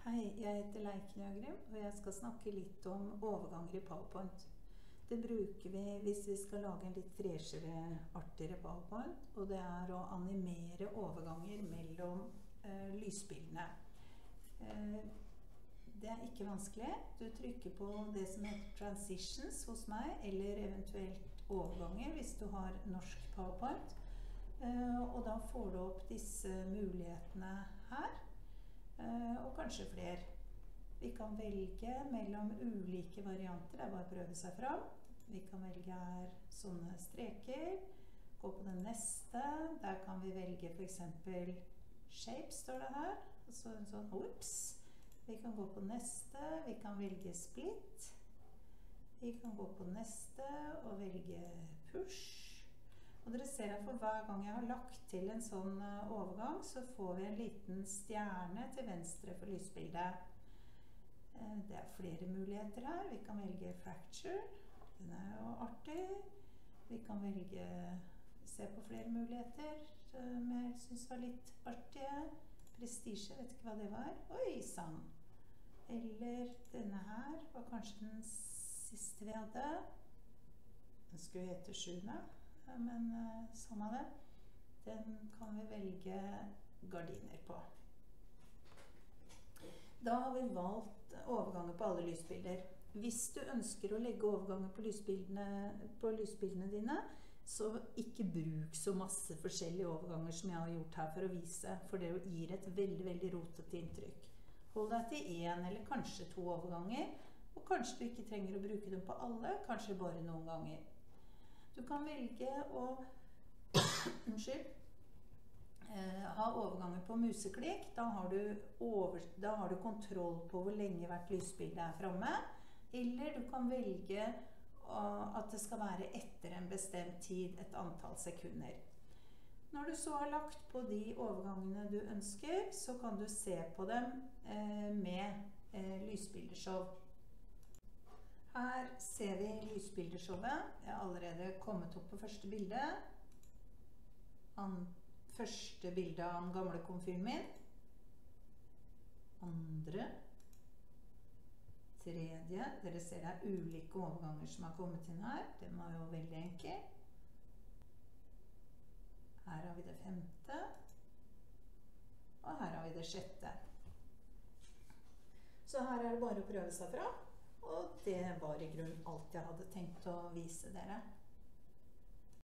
Hei, jeg heter Leiken Jøgrim, og jeg skal snakke litt om overganger i PowerPoint. Det bruker vi hvis vi skal lage en litt freshere, artigere PowerPoint, og det er å animere overganger mellom lysbildene. Det er ikke vanskelig. Du trykker på det som heter Transitions hos meg, eller eventuelt overganger hvis du har norsk PowerPoint. Og da får du opp disse mulighetene her. Og kanskje flere. Vi kan velge mellom ulike varianter, det er bare å prøve seg fram. Vi kan velge her sånne streker, gå på den neste, der kan vi velge for eksempel shape står det her, altså en sånn ups. Vi kan gå på neste, vi kan velge split, vi kan gå på neste og velge push. Og dere ser at for hver gang jeg har lagt til en sånn overgang, så får vi en liten stjerne til venstre for lysbildet. Det er flere muligheter her. Vi kan velge fracture. Den er jo artig. Vi kan velge, se på flere muligheter som jeg synes var litt artige. Prestige, vet ikke hva det var. Oi, sann! Eller denne her var kanskje den siste vi hadde. Den skulle hete 7. Men samme det. Den kan vi velge gardiner på. Da har vi valgt overganger på alle lysbilder. Hvis du ønsker å legge overganger på lysbildene dine, så ikke bruk så masse forskjellige overganger som jeg har gjort her for å vise, for det gir et veldig, veldig rotete inntrykk. Hold deg til 1 eller kanskje 2 overganger, og kanskje du ikke trenger å bruke dem på alle, kanskje bare noen ganger. Du kan velge å ha overganger på museklikk. Da har du kontroll på hvor lenge hvert lysbilde er fremme. Eller du kan velge at det skal være etter en bestemt tid, et antall sekunder. Når du så har lagt på de overgangene du ønsker, så kan du se på dem med lysbildeshow. Her ser vi lysbildeshowet. Jeg har allerede kommet opp på første bilde. Første bilde av den gamle komfyren min. Andre. Tredje. Dere ser det er ulike overganger som har kommet inn her. Den var jo veldig enkel. Her har vi det 5. Og her har vi det 6. Så her er det bare å prøve seg fra. Og det var i grunnen alt jeg hadde tenkt å vise dere.